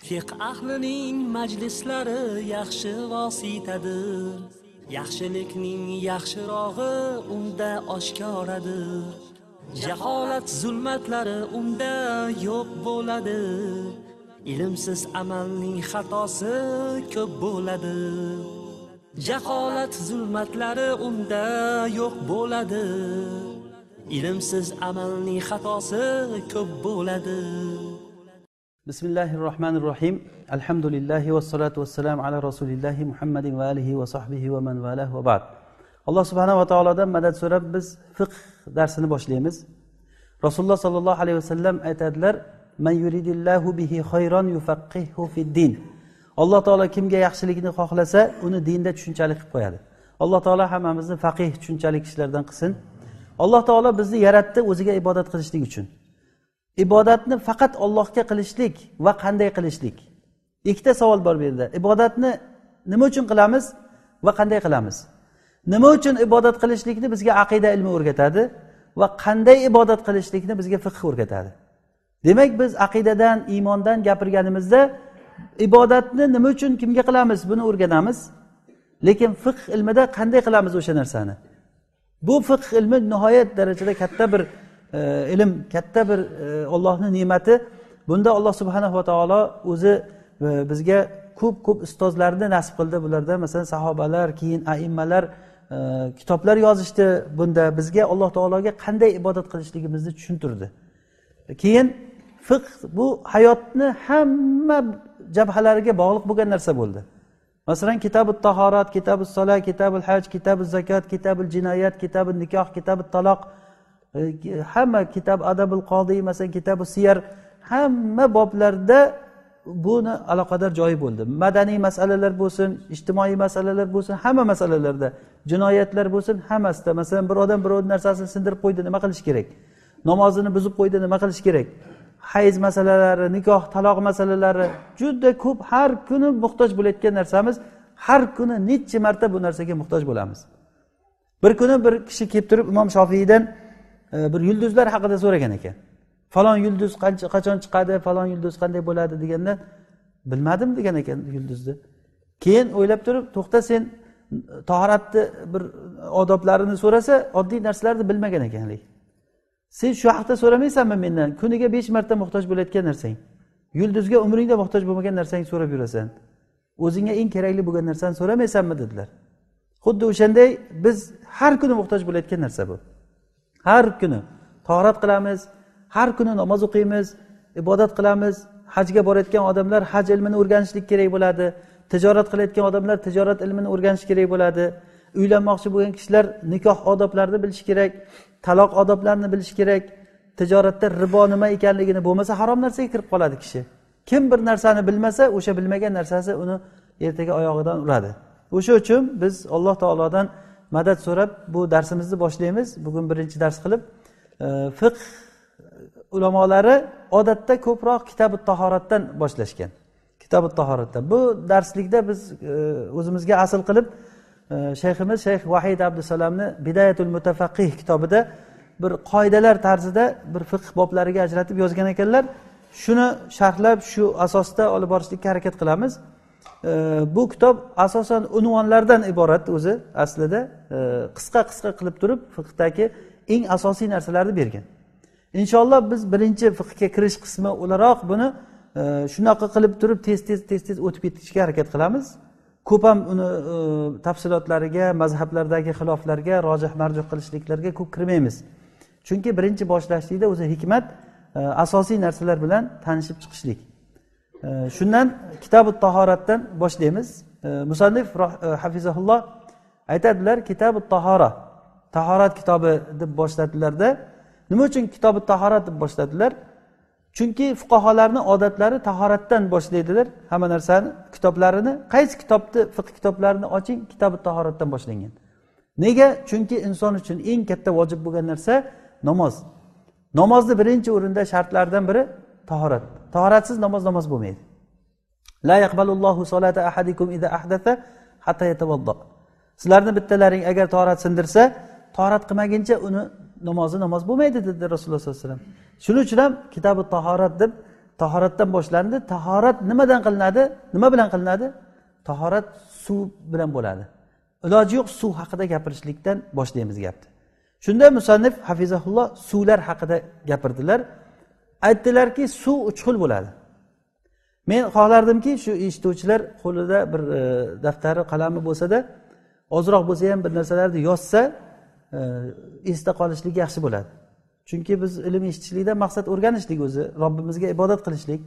Fiqh ahlining majlislari yaxshi vositadir. Yaxshilikning yaxshirog'i unda oshkoradir. Jaholat zulmatlari unda yo'q bo'ladi. Ilmsiz amalning xatosi ko'p bo'ladi. Jaholat zulmatlari unda yo'q bo'ladi. Ilmsiz amalning xatosi ko'p bo'ladi. Bismillahirrohmanirrohim. Alhamdulillahi vassalatu vassalamu ala rasulillahi Muhammadin va alihi va sahbihi va man valah va ba'd. Alloh subhanahu va taolodan madad so'rab biz fiqh darsini boshlaymiz. Rasululloh sallallohu alayhi vasallam aytadilar: "Man yuridillahu bihi khayran yufaqqihhu fid-din." Alloh taolo kimga yaxshilikni xohlasa, uni dinda tushunchalik qilib qo'yadi. Alloh taolo hammamizni faqih, tushunchali kishilardan qilsin. Alloh taolo bizni yaratdi o'ziga ibodat qilishlik uchun. Ibodatni faqat Allohga qilishlik va qanday qilishlik? Ikkita savol bor bu yerda. Ibodatni nima uchun qilamiz va qanday qilamiz? Nima uchun ibodat qilishlikni bizga aqida ilmi o'rgatadi va qanday ibodat qilishlikni bizga fiqh o'rgatadi. Demak, biz aqidadan, iymondan gapirganimizda ibodatni nima uchun kimga qilamiz buni o'rganamiz. Lekin fiqh ilmida qanday qilamiz o'sha narsani? Bu fiqh ilmi nihoyat darajada katta bir ilm, katta bir Allohning ne'mati. Bunda Alloh subhanahu va taolo o'zi bizga ko'p ustozlarni nasib qildi. Bularda masalan sahobalar, keyin aimmalar kitoblar yozishdi. Bunda bizga Alloh taologa qanday ibodat qilishligimizni tushuntirdi. Keyin fiqh bu hayotni hamma jabhalariga bog'liq bo'lgan narsa bo'ldi. Masalan, kitabut tahorat, kitabus solat, kitabul haj, kitabuz zakat, kitabul jinoyat, kitabun nikoh, kitabut taloq, hamma kitab adabul qodiy, masalan kitabus siyar, hamma boblarda buni aloqador joyi bo'ldi. Madaniy masalalar bo'lsin, ijtimoiy masalalar bo'lsin, hamma masalalarda, jinoyatlar bo'lsin, hammasida. Masalan, bir odam birov narsasini sindirib qo'ydi, nima qilish kerak? Namozini buzib qo'ydi, nima qilish kerak? Hayz masalalari, nikoh, taloq masalalari juda ko'p. Har kuni muhtoj bo'layotgan narsamiz. Har kuni necha marta bu narsaga muhtoj bo'lamiz. Bir kuni bir kishi kelib turib Imom Shofiydan bir yulduzlar haqida so'ragan ekan. Falon yulduz qachon chiqadi, falon yulduz qanday bo'ladi deganda, bilmadim degan ekan yulduzni. Keyin o'ylab turib, to'xta, sen tahoratni bir odoblarini so'rasa, oddiy narsalarni bilmagan ekan. Sen shu haqda so'ramaysanmi mendan? Kuniga 5 marta muhtoj bo'layotgan narsang. Yulduzga umringda muhtoj bo'lmagan narsang so'rab yurasan. O'zingga eng kerakli bo'lgan narsani so'ramaysanmi dedilar. Xuddi o'shanday biz har kuni muhtoj bo'layotgan narsa bu. Har kuni tahorat qilamiz, har kuni namoz o'qiymiz, ibodat qilamiz. Hajga borayotgan odamlar haj ilmini o'rganishlik kerak bo'ladi. Tijorat qilayotgan odamlar tijorat ilmini o'rganish kerak bo'ladi. Uylanmoqchi bo'lgan kishilar nikoh odoblarini bilish kerak, taloq odoblarini bilish kerak. Tijoratda ribo nima ekanligini, bo'lmasa harom narsaga kirib qoladi kishi. Kim bir narsani bilmasa, o'sha bilmagan narsasi uni ertaga oyog'idan uradi. O'sha uchun biz Alloh taolodan madad so'rab bu darsimizni boshlaymiz. Bugun birinchi dars qilib fiqh ulamolari odatda ko'proq kitabut tahoratdan boshlashgan. Kitabut tahoratdan. Bu darslikda biz o'zimizga asl qilib shayximiz Shayx Vahid Abdusalamni Bidayatul Mutafaqqih kitobida bir qoidalar tarzida bir fiqh boblariga ajratib yozgan ekanlar. Shuni sharhlab shu asosda olib borishga harakat qilamiz. Bu kitob asosan unvonlardan iborat o'zi aslida qisqa qilib turib fiqhdagi eng asosiy narsalarni bergan. Inshaalloh biz birinchi fiqhga kirish qismi o'laroq buni shunaqa qilib turib tez o'tib ketishga harakat qilamiz. Ko'p ham uni tafsilotlariga, mazhablardagi xiloflarga, rojih marjuh qilishliklarga ko'p kirmaymiz. Chunki birinchi boshlashlikda o'zi hikmat asosiy narsalar bilan tanishib chiqishlik. Shundan kitabut tahoratdan boshlaymiz. Musannif hafizahulloh aytadilar, kitabut tahora, tahorat kitobi deb boshladilarda. Nima uchun kitabut tahorat deb boshladilar? Chunki fuqaholarning odatlari tahoratdan boshlaydilar. Hamma narsani, kitoblarini, qaysi kitobni, fiqh kitoblarini oching, kitabut tahoratdan boshlangan. Nega? Chunki inson uchun eng katta vojib bo'lgan narsa namoz. Namozni birinchi o'rinda shartlardan biri tahorat. Tahoratsiz namoz bo'lmaydi. La yaqbalullohu solata ahadikum idza ahdatha hatta yatawadda. Sizlarning bittalaring agar tahorat sindirsa, tahorat qilmaguncha uni namoz bo'lmaydi dedi Rasululloh sollallohu alayhi vasallam. Shuning uchun ham kitabut tahorat deb tahoratdan boshlandi. Tahorat nimadan qilinadi? Nima bilan qilinadi? Tahorat suv bilan bo'ladi. Iloji yo'q suv haqida gapirishlikdan boshlaymiz gapni. Shunda musannif hafizahulloh suvlar haqida gapirdilar. Aytdilarki, suv 3 xil bo'ladi. Men xohlardimki, shu eshituvchilar qo'lida bir daftari, qalami bo'lsa-da, ozroq bo'lsa ham bir narsalarni yozsa, esda qolishligi yaxshi bo'ladi. Chunki biz ilm eshitishlikdan maqsad o'rganishlik o'zi, Robbimizga ibodat qilishlik.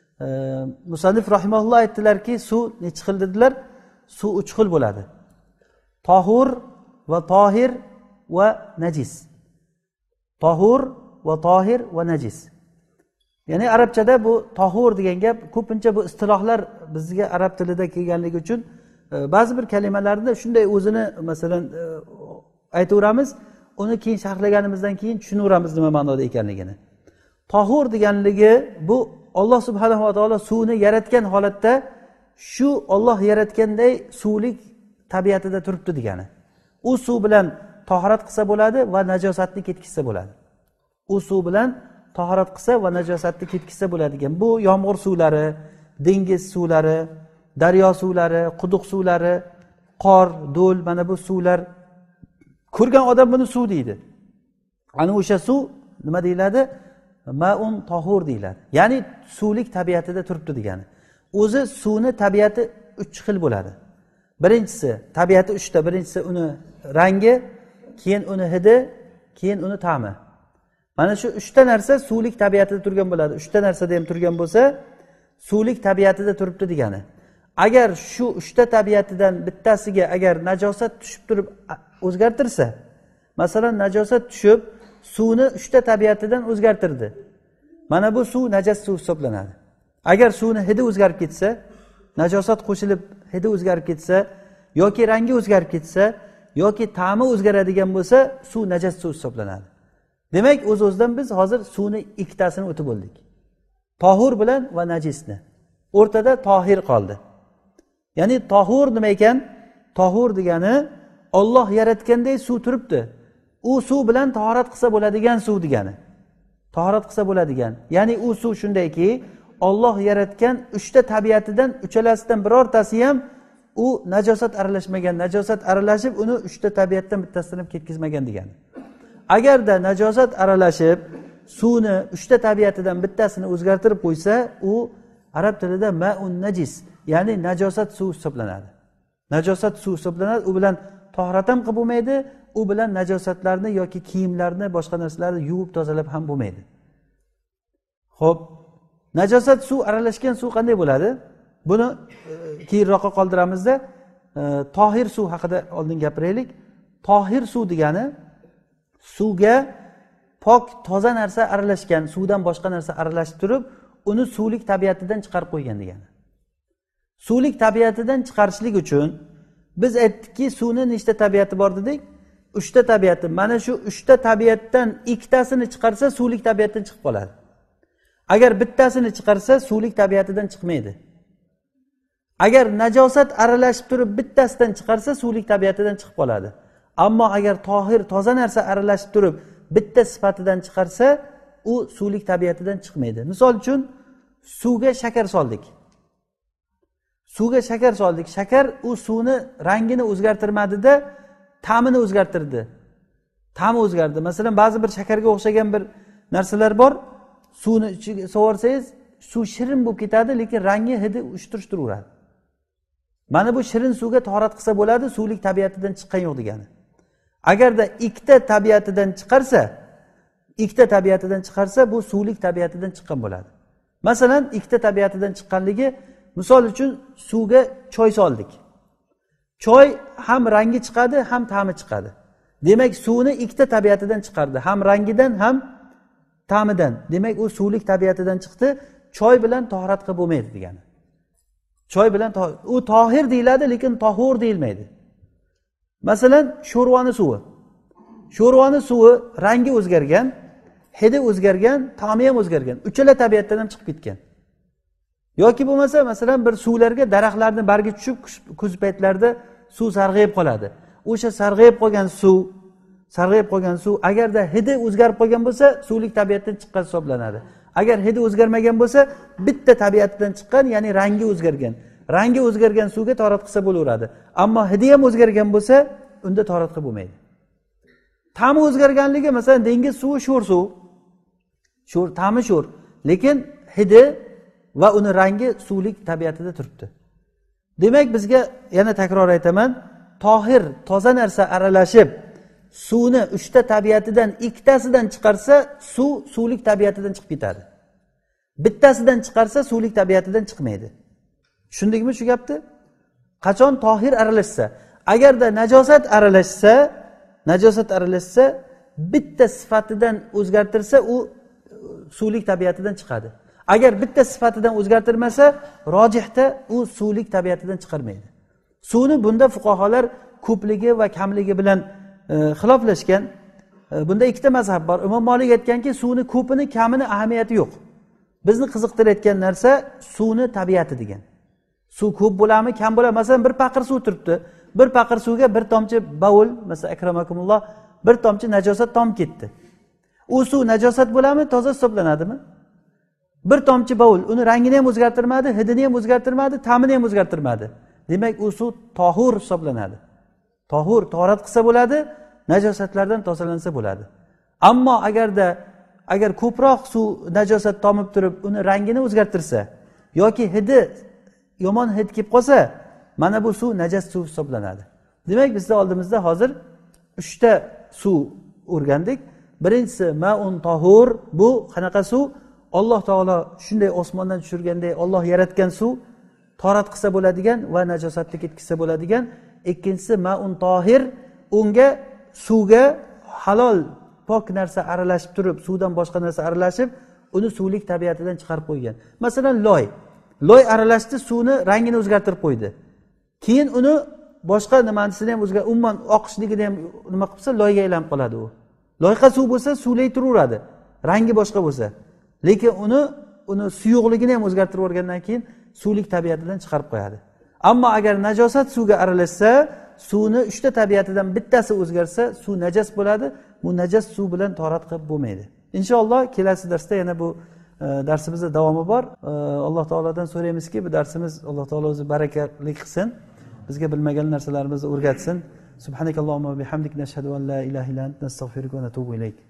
Musannif rahimahulloh aytdilarki, suv necha xil dedilar? Suv 3 xil bo'ladi. Tahur va tohir va najis. Tahur va tohir va najis. Ya'ni arabchada bu tahur degan gap ko'pincha bu istilohlar bizga arab tilida kelganligi uchun ba'zi bir kalimalarda shunday o'zini masalan aytaveramiz, uni keyin sharhlaganimizdan keyin tushunaveramiz nima ma'noda ekanligini. Tahur deganligi bu Alloh subhanahu va taolo suvni yaratgan holatda shu Alloh yaratganday suvlik tabiatida turibdi degani. U suv bilan tahorat qilsa bo'ladi va najosatni ketkizsa bo'ladi. U suv bilan tahorat qilsa va najosatni ketkizsa bo'ladigan. Bu yomg'ir suvlari, dengiz suvlari, daryo suvlari, quduq suvlari, qor, do'l, mana bu suvlar. Ko'rgan odam buni suv deydi. Ana o'sha suv nima deyiladi? Ma'un tahur deyiladi. Ya'ni suvlik tabiatida turibdi degani. O'zi suvni tabiati 3 xil bo'ladi. Birinchisi tabiati 3 ta. Birinchisi uni rangi, keyin uni hidi, keyin uni ta'mi. Mana shu 3 ta narsa suvlik tabiatida turgan bo'ladi. 3 ta narsada ham turgan bo'lsa, suvlik tabiatida turibdi degani. Agar shu 3 ta tabiatidan bittasiga agar najosat tushib turib o'zgartirsa, masalan najosat tushib suvni 3 ta tabiatidan o'zgartirdi. Mana bu suv najas suv hisoblanadi. Agar suvni hidi o'zgarib ketsa, najosat qo'shilib hidi o'zgarib ketsa yoki rangi o'zgarib ketsa yoki ta'mi o'zgaradigan bo'lsa, suv najas suv hisoblanadi. Demak, o'z-o'zidan biz hozir suvni ikkitasini o'tib bo'ldik. Tahur bilan va najisni. O'rtada tohir qoldi. Ya'ni tahur nima ekan? Tahur degani Alloh yaratganday suv turibdi. U suv bilan tahorat qilsa bo'ladigan suv degani. Tahorat qilsa bo'ladigan. Ya'ni u suv shundayki, Alloh yaratgan 3 ta tabiatidan uchalasidan birortasi ham u najosat aralashmagan, najosat aralashib uni 3 ta tabiatdan bittasini ketkizmagan degani. Agarda najosat aralashib suvni 3 ta tabiatidan bittasini o'zgartirib qo'ysa, u arab tilida ma'un najis, ya'ni najosat suv hisoblanadi. Najosat suv hisoblanadi, u bilan tahorat ham qilib bo'lmaydi, u bilan najosatlarni yoki kiyimlarni, boshqa narsalarni yuvib tozalab ham bo'lmaydi. Xo'p, najosat suv aralashgan suv qanday bo'ladi? Buni keyinroqqa qoldiramizda. Tohir suv haqida oldin gapiraylik. Tohir suv degani suvga pok, toza narsa aralashgan, suvdan boshqa narsa aralashib turib, uni suvlik tabiatidan chiqarib qo'ygan degani. Suvlik tabiatidan chiqarishlik uchun biz aytdikki, suvning nechta tabiati bor dedik? 3 ta tabiati. Mana shu 3 ta tabiatdan ikkitasini chiqarsa, suvlik tabiatdan chiqib qoladi. Agar bittasini chiqarsa, suvlik tabiatidan chiqmaydi. Agar najosat aralashib turib bittasidan chiqarsa, suvlik tabiatidan chiqib qoladi. Ammo agar tohir, toza narsa aralashib turib bitta sifatidan chiqarsa, u suvlik tabiatidan chiqmaydi. Misol uchun suvga shakar soldik. Suvga shakar soldik. Shakar u suvni rangini o'zgartirmadi-da, ta'mini o'zgartirdi. Ta'mi o'zgardi. Masalan, ba'zi bir shakarga o'xshagan bir narsalar bor. Suvni ichiga sovorsangiz, suv shirin bo'lib ketadi, lekin rangi, hidi ushtirishtiradi. Mana bu shirin suvga tahorat qilsa bo'ladi, suvlik tabiatidan chiqqan yo'q degani. Agarda ikkita tabiatidan chiqarsa, bu suvlik tabiatidan chiqqan bo'ladi. Masalan, ikkita tabiatidan chiqqanligi, misol uchun suvga choy soldik. Choy ham rangi chiqadi, ham ta'mi chiqadi. Demak, suvni ikkita tabiatidan chiqardi, ham rangidan, ham ta'midan. Demak, u suvlik tabiatidan chiqdi. Choy bilan tahorat qilib bo'lmaydi degani. Choy bilan u tohir deyiladi, lekin tahur deyilmaydi. Masalan, sho'rvani suvi. Sho'rvani suvi rangi o'zgargan, hidi o'zgargan, ta'mi ham o'zgargan. Uchala tabiatdan ham chiqib ketgan. Yoki bo'lmasa, masalan, bir suvlarga daraxtlarning bargi tushib, kuz paytlarida suv sarg'ayib qoladi. O'sha sarg'ayib qolgan suv agarda hidi o'zgarib qolgan bo'lsa, suvlik tabiatdan chiqqan hisoblanadi. agar hidi o'zgarmagan bo'lsa bitta tabiatidan chiqqan, ya'ni rangi o'zgargan. Rangi o'zgargan suvga tahorat qilsa bo'laveradi. Ammo hidi ham o'zgargan bo'lsa unda tahorat qilib bo'lmaydi. Ta'mi o'zgarganligi, masalan, dengiz suvi sho'r suv. Sho'r, ta'mi sho'r, lekin hidi va uni rangi suvlik tabiatida turibdi. Demak, bizga yana takror aytaman, tohir, toza narsa aralashib suvni 3 ta tabiatidan 2 tasidan chiqarsa, suv suvlik tabiatidan chiqib ketadi. Bittasidan chiqarsa suvlik tabiatidan chiqmaydi. Tushundingmi shu gapni? Qachon tohir aralashsa, agarda najosat aralashsa, bitta sifatidan o'zgartirsa, u suvlik tabiatidan chiqadi. Agar bitta sifatidan o'zgartirmasa, rojihda u suvlik tabiatidan chiqarmaydi. Suvni bunda fuqaholar ko'pligi va kamligi bilan xiloflashgan. Bunda 2 ta mazhab bor. Imom Malik aytganki, suvni ko'pini, kamini ahamiyati yo'q. Bizni qiziqtirayotgan narsa suvni tabiati degan. Suv ko'p bo'ladimi, kam bo'ladimi? Masalan, bir paqir suv turibdi. Bir paqir suvga bir tomchi bavul, masalan, akramakumulloh, bir tomchi najosat tomib ketdi. U suv najosat bo'ladimi, toza hisoblanadimi? Bir tomchi bavul uni rangini ham o'zgartirmadi, hidini ham o'zgartirmadi, ta'mini ham o'zgartirmadi. Demak, u suv tohur hisoblanadi. Tohur, tahorat qilsa bo'ladi, najosatlardan tozalansa bo'ladi. Ammo agar ko'proq suv najosat tomib turib, uni rangini o'zgartirsa yoki hidi yomon hid kelib qolsa, mana bu suv najas suv hisoblanadi. Demak, bizda oldimizda hozir 3 ta suv o'rgandik. Birinchisi ma'un tahur, bu qanaqa suv? Alloh taolo shunday osmondan tushirganday Alloh yaratgan suv, tahorat qilsa bo'ladigan va najosatni ketkizsa bo'ladigan. Ikkinchisi ma'un tohir, unga suvga halol pok narsa aralashib turib, suvdan boshqa narsa aralashib, uni suvlik tabiatidan chiqarib qo'ygan. Masalan, loy aralashdi, suvni rangini o'zgartirib qo'ydi. Keyin uni boshqa nimasini ham umuman oqishligini ham nima qilsa, loyga aylanib qoladi u. Loyqa suv bo'lsa, suvlay turaveradi, rangi boshqa bo'lsa. Lekin uni suyuqligini ham o'zgartirib o'rgandan keyin suvlik tabiatidan chiqarib qo'yadi. Ammo agar najosat suvga aralashsa, suvni 3 ta tabiatidan bittasi o'zgarsa, suv najas bo'ladi. Bu najas suv bilan tahorat qilib bo'lmaydi. Inshaalloh kelasi darsda yana bu darsimizda davomi bor. Alloh taolodan so'raymizki, bu darsimiz Alloh taolo o'zi barakali qilsin, bizga bilmagan narsalarimizni o'rgatsin. Subhanakallohumma va bihamdik nashhadu an la ilaha illa anta nastag'firuka va natubu ilayk.